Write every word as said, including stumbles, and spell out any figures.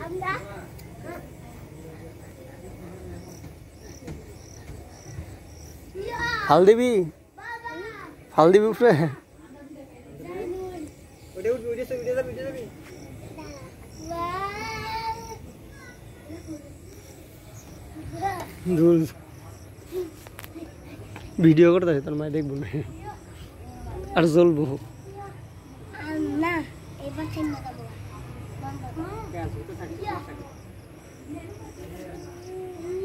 ফাল দিবি ফাল দিবি উপরে ভিডিও করতে তোর মায় দেখবো না আর জ্বলবো না এবার ঠান্ডা দেবো